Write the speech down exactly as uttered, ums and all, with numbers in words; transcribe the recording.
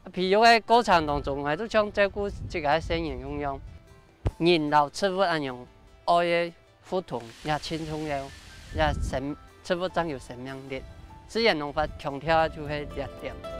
譬如喺歌唱当中，我都唱照顾这个声音用用，人老吃不安用，爱的互动也轻松了，也生吃不长有生命力，自然能发强调就系弱点。